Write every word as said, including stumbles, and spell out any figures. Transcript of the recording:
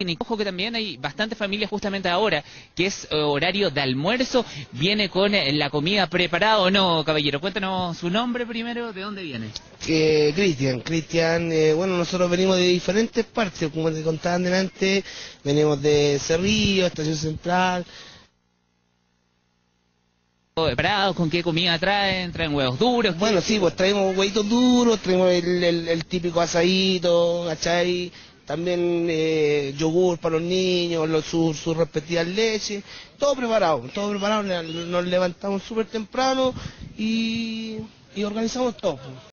Y ojo que también hay bastantes familias justamente ahora, que es eh, horario de almuerzo, viene con eh, la comida preparada o no, caballero. Cuéntanos su nombre primero, ¿de dónde viene? Eh, Cristian, Cristian, eh, bueno, nosotros venimos de diferentes partes, como te contaba antes, venimos de Cerrillo, Estación Central. ¿Preparados? ¿Con qué comida traen? ¿Traen huevos duros? ¿Qué Bueno, sí, pues traemos huevitos duros, traemos el, el, el típico asadito, ¿cachai? También eh, yogur para los niños, los, sus, sus respectivas leches, todo preparado, todo preparado, nos levantamos súper temprano y, y organizamos todo.